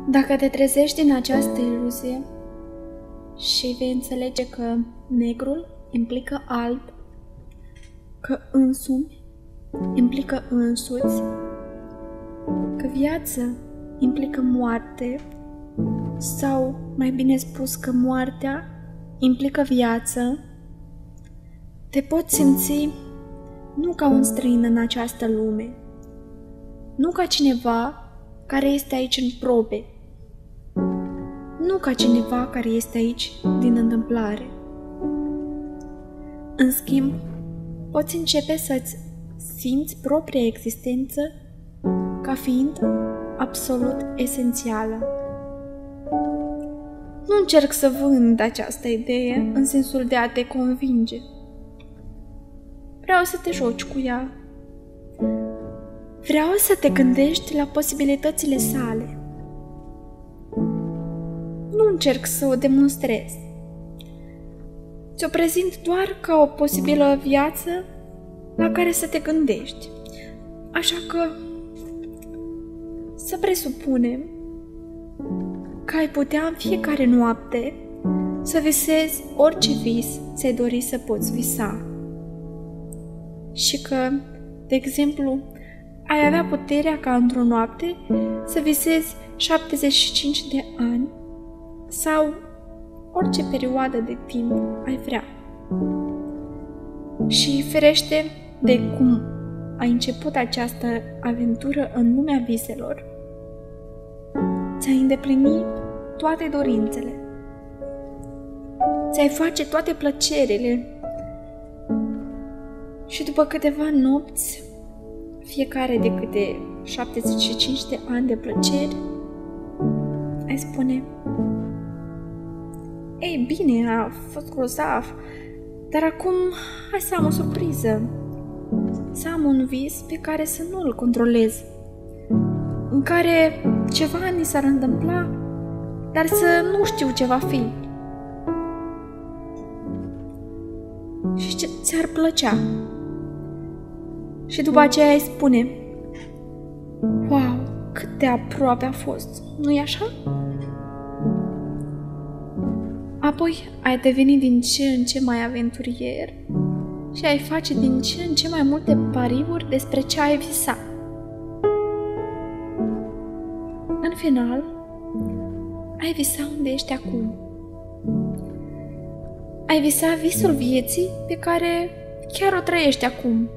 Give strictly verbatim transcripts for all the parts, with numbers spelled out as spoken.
Dacă te trezești din această iluzie și vei înțelege că negrul implică alb, că însumi implică însuți, că viață implică moarte, sau, mai bine spus, că moartea implică viață, te poți simți nu ca un străin în această lume, nu ca cineva care este aici în probe, nu ca cineva care este aici din întâmplare. În schimb, poți începe să-ți simți propria existență ca fiind absolut esențială. Nu încerc să vând această idee în sensul de a te convinge. Vreau să te joci cu ea. Vreau să te gândești la posibilitățile sale. Nu încerc să o demonstrez. Ți-o prezint doar ca o posibilă viață la care să te gândești. Așa că să presupunem că ai putea în fiecare noapte să visezi orice vis ți-ai dori să poți visa. Și că, de exemplu, ai avea puterea ca într-o noapte să visezi șaptezeci și cinci de ani sau orice perioadă de timp ai vrea. Și ferește de cum ai început această aventură în lumea viselor, ți-ai îndeplini toate dorințele, ți-ai face toate plăcerile și după câteva nopți, fiecare de câte șaptezeci și cinci de ani de plăceri, ai spune: ei bine, a fost grozav, dar acum hai să am o surpriză, să am un vis pe care să nu îl controlez, în care ceva ni s-ar întâmpla, dar să nu știu ce va fi. Și ce ți-ar plăcea. Și după aceea îi spune: wow, cât de aproape a fost, nu-i așa? Apoi ai deveni din ce în ce mai aventurier și ai face din ce în ce mai multe pariuri despre ce ai visat. În final, ai visa unde ești acum. Ai visa visul vieții pe care chiar o trăiești acum.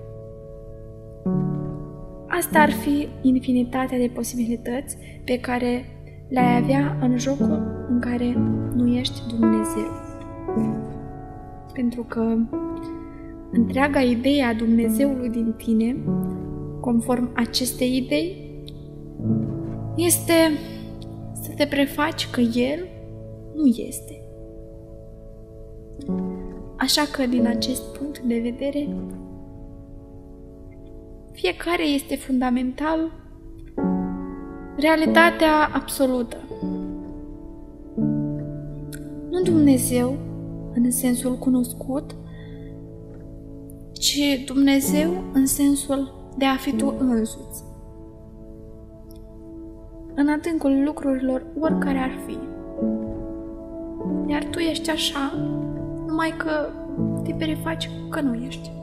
Asta ar fi infinitatea de posibilități pe care le-ai avea în jocul în care nu ești Dumnezeu. Pentru că întreaga idee a Dumnezeului din tine, conform acestei idei, este să te prefaci că El nu este. Așa că, din acest punct de vedere, fiecare este fundamental realitatea absolută. Nu Dumnezeu în sensul cunoscut, ci Dumnezeu în sensul de a fi tu însuți. În adâncul lucrurilor, oricare ar fi. Iar tu ești așa, numai că te prefaci că nu ești.